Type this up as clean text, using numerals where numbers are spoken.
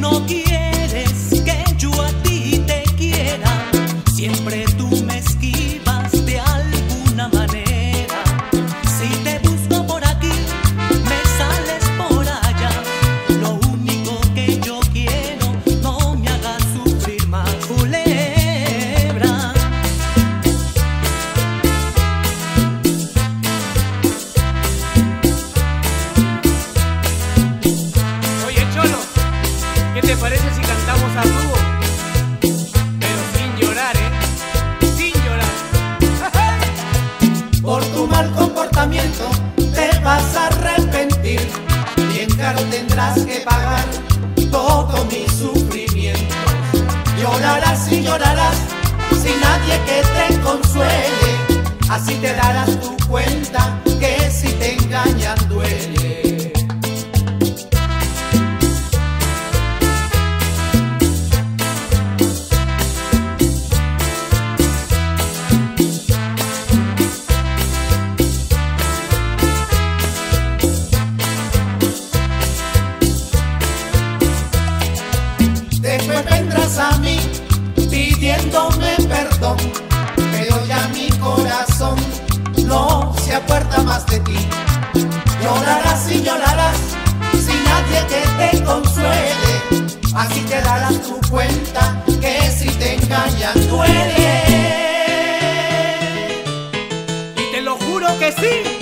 no quieres que yo a ti te quiera, siempre tú me esquivas de alguna manera. Si te busco por aquí, me sales por allá. Lo único que yo quiero, no me hagas sufrir más, culebra. Oye, Cholo, ¿qué te parece si cantamos a dúo? Pero sin llorar, sin llorar. Por tu mal comportamiento te vas a arrepentir, bien caro tendrás que pagar todo mi sufrimiento. Llorarás y llorarás sin nadie que te consuele, así te darás tu cuenta que si te engañan duele. Después vendrás a mí pidiéndome perdón, pero ya mi corazón no se acuerda más de ti. Llorarás y llorarás sin nadie que te consuele, así te darás tu cuenta que si te engañan duele. Y te lo juro que sí.